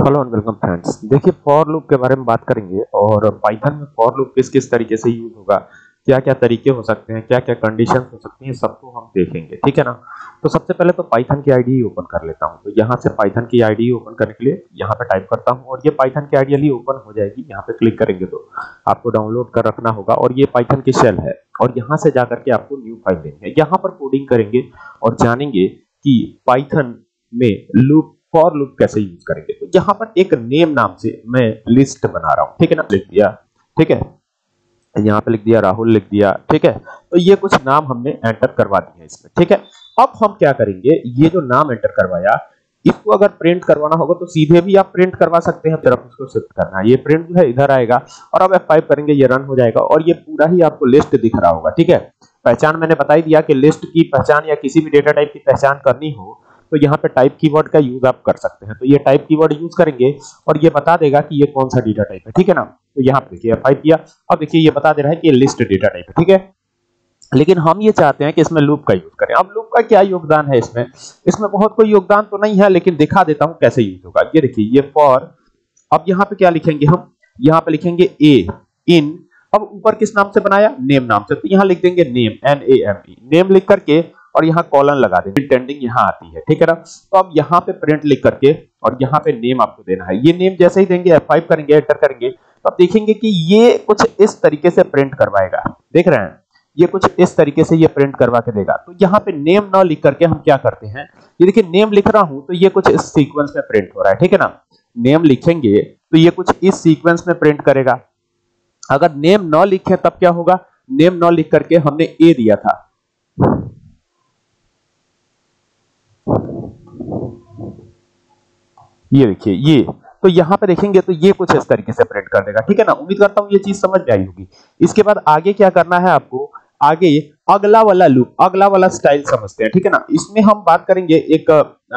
Hello and welcome friends. देखिए for loop के बारे में बात करेंगे और पाइथन में फॉर लूप किस किस तरीके से यूज होगा, क्या क्या तरीके हो सकते हैं, क्या क्या कंडीशंस हो सकती हैं, सबको हम देखेंगे। ठीक है ना। तो सबसे पहले तो पाइथन की आईडी ओपन कर लेता हूं। तो यहाँ से पाइथन की आईडी ओपन करने के लिए यहाँ पे टाइप करता हूँ और ये पाइथन की आईडी ओपन हो जाएगी। यहाँ पे क्लिक करेंगे तो आपको डाउनलोड कर रखना होगा और ये पाइथन की शेल है और यहाँ से जाकर के आपको न्यू फाइल लेनी है। यहाँ पर कोडिंग करेंगे और जानेंगे कि पाइथन में लूप फॉर लूप कैसे यूज करेंगे। तो यहाँ पर एक नेम नाम से मैं लिस्ट बना रहा हूँ। ठीक है ना, लिख दिया। ठीक है, यहाँ पे लिख दिया राहुल, लिख दिया। ठीक है, तो ये कुछ नाम हमने एंटर करवा दिए हैं इसमें। ठीक है, अब हम क्या करेंगे, ये जो नाम एंटर करवाया इसको अगर प्रिंट करवाना होगा तो सीधे भी आप प्रिंट करवा सकते हैं। तरफ उसको शिफ्ट करना है, ये प्रिंट जो है इधर आएगा और अब F5 करेंगे, ये रन हो जाएगा और ये पूरा ही आपको लिस्ट दिख रहा होगा। ठीक है, पहचान मैंने बता ही दिया कि लिस्ट की पहचान या किसी भी डेटा टाइप की पहचान करनी हो तो यहाँ पे टाइप कीवर्ड का यूज आप कर सकते हैं। तो ये टाइप कीवर्ड यूज करेंगे और ये बता देगा कि ये कौन सा डेटा टाइप है। ठीक है ना, तो यहाँ पे देखिए F5 किया, अब देखिए ये बता दे रहा है कि ये लिस्ट डेटा टाइप है। ठीक है, लेकिन हम ये चाहते हैं कि इसमें लूप का यूज करें। अब लूप का क्या योगदान है इसमें बहुत कोई योगदान तो नहीं है, लेकिन दिखा देता हूं कैसे यूज होगा। ये देखिए ये फॉर, अब यहाँ पे क्या लिखेंगे हम, यहाँ पे लिखेंगे ए इन, अब ऊपर किस नाम से बनाया, नेम नाम से, तो यहाँ लिख देंगे नेम, NAME, नेम लिख करके और यहाँ कॉलन लगा देंगे, इंटेंडिंग यहाँ आती है। ठीक है ना, तो अब यहाँ पे प्रिंट लिख करके और यहाँ पे नेम आपको देना है। ये नेम जैसे ही देंगे F5 करेंगे, एंटर करेंगे तो आप देखेंगे कि ये कुछ इस तरीके से प्रिंट करवाएगा। देख रहे हैं, ये कुछ इस तरीके से ये प्रिंट करवा के देगा। तो यहाँ पे नेम ना लिख करके हम क्या करते हैं, ये देखिए नेम लिख रहा हूं तो ये कुछ इस सीक्वेंस में प्रिंट हो रहा है। ठीक है ना, नेम लिखेंगे तो ये कुछ इस सीक्वेंस में प्रिंट करेगा। अगर नेम न लिखे तब क्या होगा, नेम न लिख करके हमने ए दिया था, ये देखिए ये, तो यहां पे देखेंगे तो ये कुछ इस तरीके से प्रिंट कर देगा। ठीक है ना, उम्मीद करता हूं ये चीज समझ में आई होगी। इसके बाद आगे क्या करना है आपको, आगे अगला वाला लूप, अगला वाला स्टाइल समझते हैं। ठीक है ना, इसमें हम बात करेंगे एक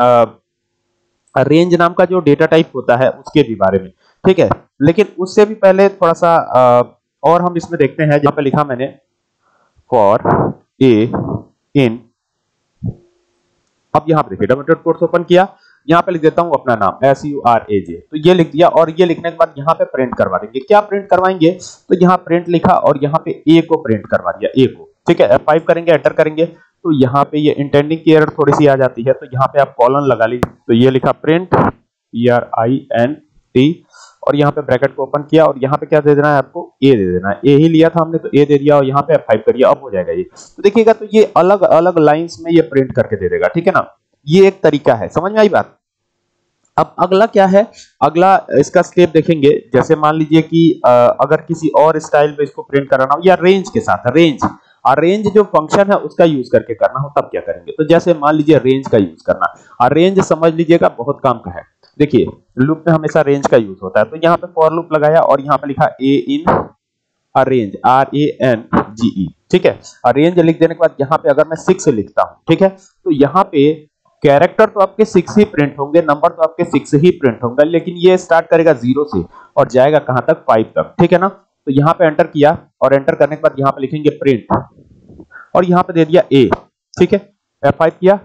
रेंज नाम का जो डेटा टाइप होता है उसके भी बारे में। ठीक है, लेकिन उससे भी पहले थोड़ा सा और हम इसमें देखते हैं। जहां पे लिखा मैंने फॉर ए इन, अब यहाँ पे देखिए डबल डॉट कोट्स ओपन किया, यहाँ पे लिख देता हूँ अपना नाम SURAJ, तो ये लिख दिया और ये लिखने के बाद यहाँ पे प्रिंट करवा देंगे। क्या प्रिंट करवाएंगे, तो यहाँ प्रिंट लिखा और यहाँ पे ए को प्रिंट करवा दिया, ए को। ठीक है, F5 करेंगे, एंटर करेंगे तो यहाँ पे ये इंटेंडिंग की एरर थोड़ी सी आ जाती है, तो यहाँ पे आप कॉलन लगा लीजिए। तो ये लिखा प्रिंट PRINT और यहाँ पे ब्रैकेट को ओपन किया और यहाँ पे क्या दे देना है आपको, ए दे देना है। ए ही लिया था हमने तो ए दे दिया और यहाँ पे F5 करिए, अब हो जाएगा ये। तो देखिएगा तो ये अलग अलग लाइंस में ये प्रिंट करके दे देगा। ठीक है ना, ये एक तरीका है, समझ में आई बात। अब अगला क्या है, अगला इसका स्टेप देखेंगे। जैसे मान लीजिए कि अगर किसी और स्टाइल में इसको प्रिंट कराना हो या रेंज के साथ, रेंज जो फंक्शन है उसका यूज करके करना हो तब क्या करेंगे। तो जैसे मान लीजिए रेंज का यूज करना, और रेंज समझ लीजिएगा बहुत काम का है। देखिए लूप में हमेशा रेंज का यूज होता है, तो यहाँ पे फॉर लूप लगाया और यहाँ पे लिखा ए इन अरेंज, RANGE। ठीक है, अरेंज लिख देने के बाद यहाँ पे अगर मैं 6 लिखता हूँ, ठीक है, तो यहाँ पे कैरेक्टर तो आपके 6 ही प्रिंट होंगे, नंबर तो आपके 6 ही प्रिंट होंगे, लेकिन ये स्टार्ट करेगा 0 से और जाएगा कहां तक, 5 तक। ठीक है ना, तो यहाँ पे एंटर किया और एंटर करने के बाद यहाँ पे लिखेंगे प्रिंट और यहाँ पे दे दिया ए। ठीक है, F5 किया,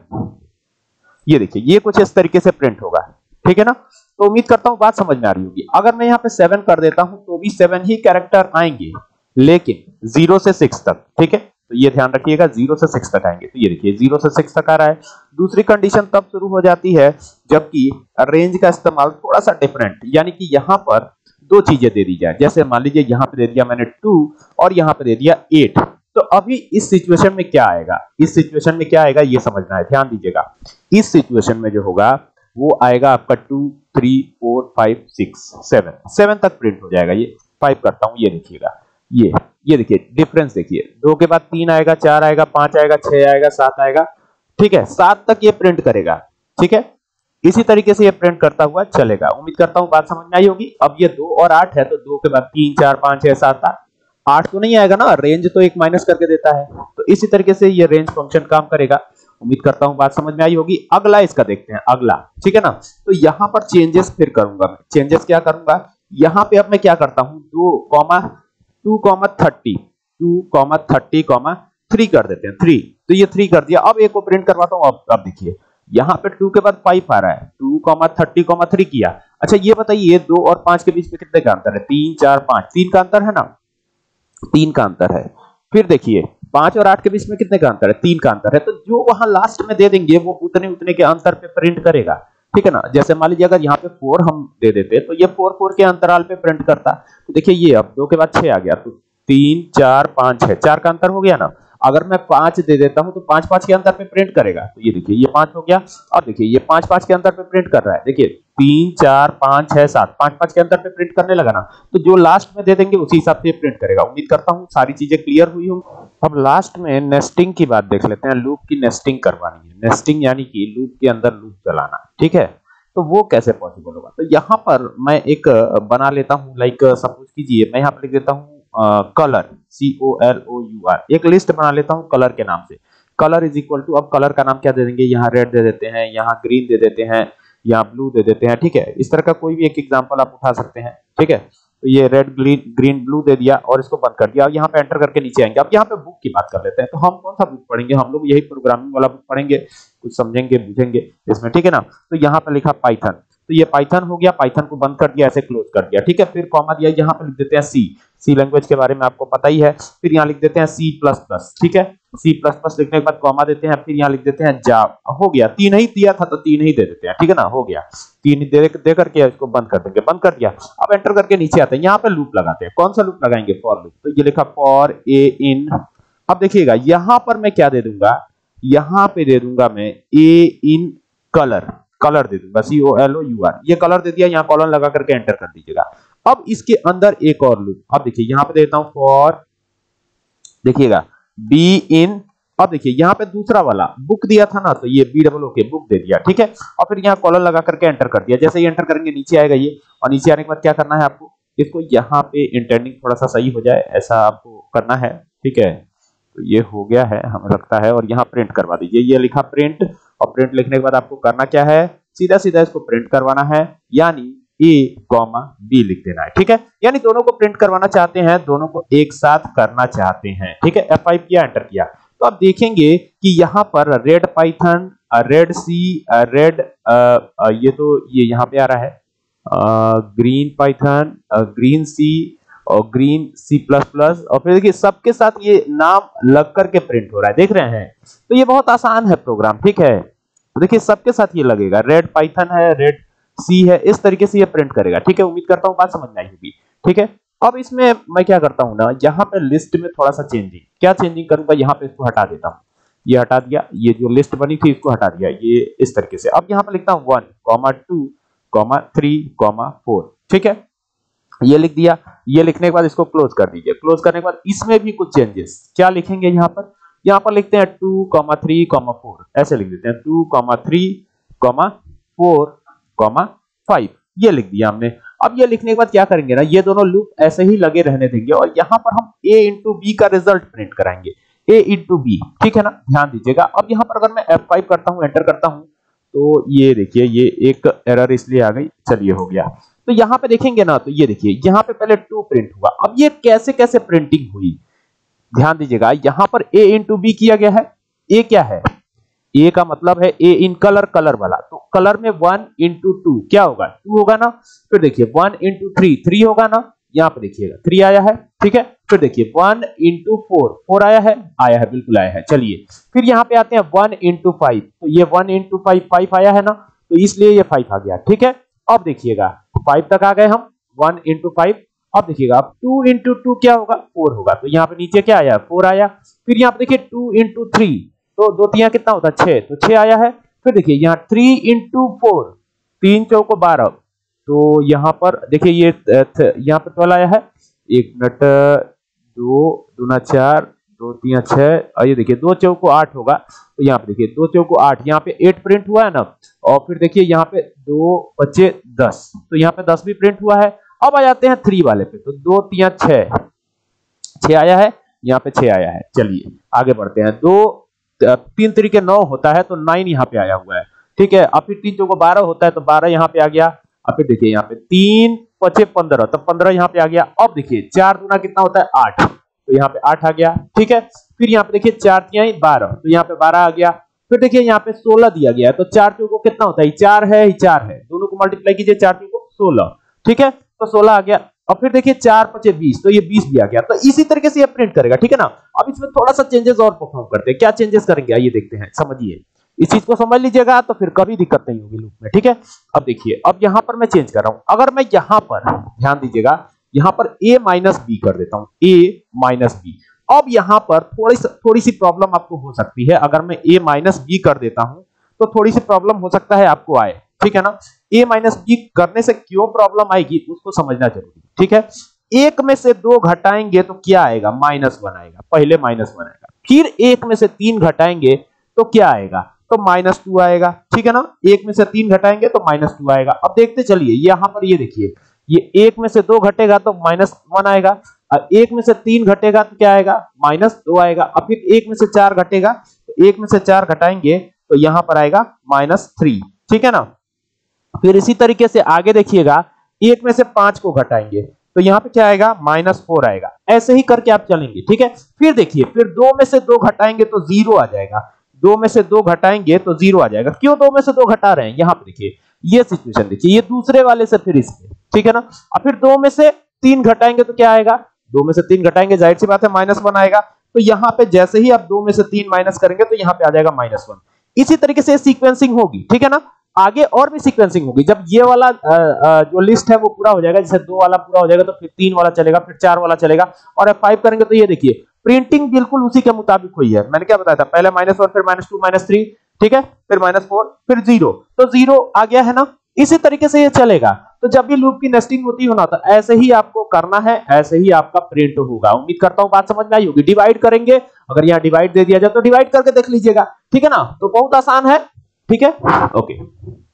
ये देखिए ये कुछ इस तरीके से प्रिंट होगा। ठीक है ना, तो उम्मीद करता हूं बात समझ में आ रही होगी। अगर मैं यहाँ पे 7 कर देता हूं तो भी 7 ही कैरेक्टर आएंगे, लेकिन 0 से 6 तक। ठीक है, तो ये ध्यान रखिएगा 0 से 6 तक आएंगे। तो ये देखिए 0 से 6 तक आ रहा है। दूसरी कंडीशन तब शुरू हो जाती है जबकि रेंज का इस्तेमाल थोड़ा सा डिफरेंट, यानी कि यहाँ पर दो चीजें दे दी जाए। जैसे मान लीजिए यहाँ पे दे दिया मैंने 2 और यहाँ पे दे दिया 8, तो अभी इस सिचुएशन में क्या आएगा, इस सिचुएशन में क्या आएगा ये समझना है, ध्यान दीजिएगा। इस सिचुएशन में जो होगा वो आएगा आपका 2 3 4 5 6 7 तक प्रिंट हो जाएगा। ये 5 करता हूं, ये देखिएगा, ये देखिए डिफरेंस देखिए, 2 के बाद 3 आएगा, 4 आएगा, 5 आएगा, 6 आएगा, 7 आएगा। ठीक है, 7 तक ये प्रिंट करेगा। ठीक है, इसी तरीके से ये प्रिंट करता हुआ चलेगा। उम्मीद करता हूं बात समझ में आई होगी। अब ये 2 और 8 है, तो 2 के बाद 3 4 5 6 7 8 तो नहीं आएगा ना, रेंज तो एक माइनस करके देता है। तो इसी तरीके से ये रेंज फंक्शन काम करेगा। उम्मीद करता हूं बात समझ में आई होगी। अगला इसका देखते हैं, अगला। ठीक है ना, तो यहां पर चेंजेस फिर करूंगा मैं। चेंजेस क्या करूंगा, यहां पे अब मैं क्या करता हूं, 2,30,3 कर देते हैं 3, तो ये 3 कर दिया। अब एक को प्रिंट करवाता हूं। अब देखिए यहाँ पे 2 के बाद 5 आ रहा है, 2,30,3 किया। अच्छा ये बताइए 2 और 5 के बीच में कितने का अंतर है? 3 4 5, 3 का अंतर है ना, 3 का अंतर है। फिर देखिए 5 और 8 के बीच में कितने का अंतर है? 3 का अंतर है। तो जो वहां लास्ट में दे देंगे वो उतने उतने के अंतर पे प्रिंट करेगा, ठीक है ना। जैसे मान लीजिए अगर यहाँ पे 4 हम दे देते तो ये 4 4 के अंतराल पे प्रिंट करता। तो देखिए ये अब 2 के बाद 6 आ गया, तो 3 4 5 है, 4 का अंतर हो गया ना। अगर मैं 5 दे देता हूं तो 5 5 के अंतर पे प्रिंट करेगा। तो ये देखिए ये 5 हो गया, और देखिए ये 5 5 के अंतर पे प्रिंट कर रहा है। देखिए 3 4 5 6 7, 5 5 के अंतर पे प्रिंट करने लगा ना। तो जो लास्ट में दे देंगे उसी हिसाब से प्रिंट करेगा। उम्मीद करता हूं सारी चीजें क्लियर हुई होंगी। अब लास्ट में नेस्टिंग की बात देख लेते हैं। लूप की नेस्टिंग करवानी है। नेस्टिंग यानी कि लूप के अंदर लूप चलाना, ठीक है। तो वो कैसे पॉसिबल होगा? तो यहाँ पर मैं एक बना लेता हूँ, लाइक सपोज कीजिए मैं यहाँ पर लिख देता हूँ कलर, COLOUR, एक लिस्ट बना लेता हूँ कलर के नाम से। कलर इज इक्वल टू, अब कलर का नाम क्या दे देंगे? यहाँ रेड दे देते हैं, यहाँ ग्रीन दे देते हैं, यहाँ ब्लू दे देते हैं, ठीक है। इस तरह का कोई भी एक एग्जांपल आप उठा सकते हैं, ठीक है। तो ये रेड ग्रीन ब्लू दे दिया और इसको बंद कर दिया, और यहाँ पे एंटर करके नीचे आएंगे। अब यहाँ पे बुक की बात कर लेते हैं। तो हम कौन सा बुक पढ़ेंगे? हम लोग यही प्रोग्रामिंग वाला बुक पढ़ेंगे, कुछ समझेंगे बुझेंगे इसमें, ठीक है ना। तो यहाँ पे लिखा पाइथन, तो ये पाइथन हो गया, पाइथन को बंद कर दिया, ऐसे क्लोज कर दिया, ठीक है। फिर कॉमा दिया, यहाँ पे लिख देते हैं सी लैंग्वेज के बारे में आपको पता ही है। फिर यहाँ लिख देते हैं C++, ठीक है। C++ लिखने के बाद कॉमा देते हैं, फिर यहाँ लिख देते हैं जावा। हो गया, 3 ही दिया था तो 3 ही दे देते हैं, ठीक है ना। हो गया, 3 दे करके इसको बंद कर देंगे, बंद कर दिया। अब एंटर करके नीचे आते हैं, यहाँ पे लूप लगाते हैं। कौन सा लूप लगाएंगे? For loop. तो ये लिखा फॉर ए इन, अब देखिएगा यहाँ पर मैं क्या दे दूंगा, यहाँ पे दे दूंगा मैं ए इन कलर, कलर दे दूंगा COLOUR, ये कलर दे दिया। यहाँ कॉलन लगा करके एंटर कर दीजिएगा। अब इसके अंदर एक और लूप, अब देखिए यहाँ पे देता हूं फॉर, देखिएगा बी इन, अब देखिए यहाँ पे दूसरा वाला बुक दिया था ना, तो ये BOOK बुक दे दिया, ठीक है। और फिर यहाँ कॉलन लगा करके एंटर कर दिया। जैसे ही एंटर करेंगे नीचे आएगा ये, और नीचे आने के बाद क्या करना है आपको? इसको यहाँ पे इंटेंडिंग थोड़ा सा सही हो जाए ऐसा आपको करना है, ठीक है। तो ये हो गया है हमें लगता है, और यहाँ प्रिंट करवा दीजिए। ये लिखा प्रिंट, और प्रिंट लिखने के बाद आपको करना क्या है? सीधा सीधा इसको प्रिंट करवाना है, यानी A, B लिख देना है, ठीक है। यानी दोनों को प्रिंट करवाना चाहते हैं, दोनों को एक साथ करना चाहते हैं, ठीक है। F5 किया, एंटर किया। तो आप देखेंगे कि यहाँ पर red python, red C, red ये तो ये यहाँ पे आ रहा है ग्रीन पाइथन, ग्रीन सी और ग्रीन C++, और फिर देखिए सबके साथ ये नाम लग करके प्रिंट हो रहा है, देख रहे हैं। तो ये बहुत आसान है प्रोग्राम, ठीक है। तो देखिए सबके साथ ये लगेगा, रेड पाइथन है, रेड सी है, इस तरीके से ये प्रिंट करेगा, ठीक है। उम्मीद करता हूँ बात समझ में आई होगी, ठीक है। अब इसमें मैं क्या करता हूँ ना, यहाँ पे लिस्ट में थोड़ा सा चेंजिंग, क्या चेंजिंग करूंगा? यहाँ पे इसको हटा देता हूँ, ये हटा दिया, ये जो लिस्ट बनी थी इसको हटा दिया, ये इस तरीके से। अब यहाँ पे लिखता हूँ 1, 2, 3, 4, ठीक है। ये लिख दिया। ये लिखने के बाद इसको क्लोज कर दीजिए। क्लोज करने के बाद इसमें भी कुछ चेंजेस, क्या लिखेंगे यहाँ पर? यहाँ पर लिखते हैं 2, 3, 4, ऐसे लिख देते हैं 2, 3, 4, 5, ये लिख दिया हमने। अब ये लिखने के बाद क्या करेंगे ना, ये दोनों लूप ऐसे ही लगे रहने देंगे, और यहाँ पर हम A into B का रिजल्ट प्रिंट कराएंगे, A into B, ठीक है ना। ध्यान दीजिएगा। अब यहाँ पर अगर मैं F5 करता हूँ, एंटर करता हूँ, तो ये देखिए ये एक एरर इसलिए आ गई, चलिए हो गया। तो यहाँ पे देखेंगे ना, तो ये देखिए यहाँ पे पहले 2 प्रिंट हुआ। अब ये कैसे कैसे प्रिंटिंग हुई, ध्यान दीजिएगा। यहाँ पर A into B किया गया है। A क्या है? A का मतलब है A इन कलर, कलर वाला। तो कलर में 1 into 2 क्या होगा? 2 होगा ना। फिर देखिए 1 into 3, 3 होगा ना। यहाँ पे देखिएगा 3 आया है, ठीक है। फिर देखिए 1 into 4, 4 आया है, बिल्कुल आया है। चलिए फिर यहाँ पे आते हैं 1 into 5, तो ये 1 into 5, 5 आया है ना, तो इसलिए ये 5 आ गया, ठीक है। अब देखिएगा 5 तक आ गए हम, 1 into 5। अब देखिएगा अब 2 into 2 क्या होगा? 4 होगा। तो यहाँ पे नीचे क्या आया? 4 आया। फिर यहाँ पे देखिए 2 into 3, तो 2 3 कितना होता है? 6, तो 6 आया है। फिर देखिए यहाँ 3 into 4, 3 चौको 12, तो यहाँ पर देखिए ये यहाँ पे 12 आया है। 1 मिनट, 2 दूना 4, 2 3 6, और ये देखिए 2 चौको 8 होगा। तो यहाँ पे देखिए 2 चौको 8, यहाँ पे 8 प्रिंट हुआ है ना। और फिर देखिए यहाँ पे 2 बचे 10, तो यहाँ पे 10 भी प्रिंट हुआ है। अब आ जाते हैं 3 वाले पे, तो 2 3 6, 6 आया है, यहाँ पे 6 आया है। चलिए आगे बढ़ते हैं। 2 3 तरीके 9 होता है, तो 9 यहाँ पे आया हुआ है, ठीक है। अब फिर 3 चौको 12 होता है, तो 12 यहाँ पे आ गया। अब फिर देखिए यहाँ पे 3 5 15, तो 15 यहाँ पे आ गया। अब देखिए 4 दूना कितना होता है? 8, तो यहाँ पे 8 आ गया, ठीक है। फिर यहाँ पे देखिए 4 3 12, तो यहाँ पे 12 आ गया। फिर देखिए यहाँ पे 16 दिया गया है, तो 4 चौको कितना होता है, 4 है, 4 है, दोनों को मल्टीप्लाई कीजिए, 4 चौको 16, ठीक है, तो 16 आ गया। और फिर देखिए 4 5 20, तो ये 20 भी आ गया। तो इसी तरीके से ये प्रिंट करेगा, ठीक है ना। अब इसमें थोड़ा सा चेंजेस और परफॉर्म करते हैं, क्या चेंजेस करेंगे आइए देखते हैं, समझिए, इस चीज को समझ लीजिएगा तो फिर कभी दिक्कत नहीं होगी लूप में, ठीक है। अब देखिए, अब यहां पर मैं चेंज कर रहा हूं, अगर मैं यहां पर ध्यान दीजिएगा, यहां पर a माइनस बी कर देता हूं, a माइनस बी। अब यहां पर थोड़ी सी प्रॉब्लम आपको हो सकती है, अगर मैं a माइनस बी कर देता हूं तो थोड़ी सी प्रॉब्लम हो सकता है आपको आए, ठीक है ना। a माइनस बी करने से क्यों प्रॉब्लम आएगी उसको समझना जरूरी, ठीक है। एक में से 2 घटाएंगे तो क्या आएगा, -1 आएगा, पहले -1 आएगा, फिर एक में से 3 घटाएंगे तो क्या आएगा, तो -2 आएगा, ठीक है ना। एक में से 3 घटाएंगे तो -2 आएगा। अब देखते चलिए, यहां पर ये देखिए, ये एक में से 2 घटेगा तो -1 आएगा, और एक में से 3 घटेगा तो क्या आएगा, -2 आएगा। अब फिर एक में से 4 घटेगा, तो एक में से 4 घटाएंगे तो यहां पर आएगा -3, ठीक है ना। फिर इसी तरीके से आगे देखिएगा, एक में से 5 को घटाएंगे तो यहां पे क्या आएगा, -4 आएगा। ऐसे ही करके आप चलेंगे, ठीक है। फिर देखिए, फिर 2 में से 2 घटाएंगे तो 0 आ जाएगा, 2 में से 2 घटाएंगे तो 0 आ जाएगा। क्यों 2 में से 2 घटा रहे हैं, यहां पे देखिए, ये सिचुएशन देखिए, ये दूसरे वाले से फिर इसमें, ठीक है ना। और फिर 2 में से 3 घटाएंगे तो क्या आएगा, 2 में से 3 घटाएंगे, जाहिर सी बात है -1 आएगा। तो यहां पे जैसे ही आप 2 में से 3 माइनस करेंगे तो यहां पे आ जाएगा -1। इसी तरीके से सीक्वेंसिंग होगी, ठीक है ना। आगे और भी सीक्वेंसिंग होगी, जब ये वाला जो लिस्ट है वो पूरा हो जाएगा, जैसे 2 वाला पूरा हो जाएगा तो फिर 3 वाला चलेगा, फिर 4 वाला चलेगा, और F5 करेंगे तो ये देखिए प्रिंटिंग बिल्कुल उसी के मुताबिक हुई है। मैंने क्या बताया था, पहले -1, फिर -2, -3, ठीक है, फिर -4, फिर 0, तो 0 आ गया है ना। इसी तरीके से ये चलेगा। तो जब भी लूप की नेस्टिंग होती है ना, तो ऐसे ही आपको करना है, ऐसे ही आपका प्रिंट होगा। उम्मीद करता हूं बात समझ में आई होगी। डिवाइड करेंगे, अगर यहाँ डिवाइड दे दिया जाए तो डिवाइड करके देख लीजिएगा, ठीक है ना। तो बहुत आसान है, ठीक है, ओके।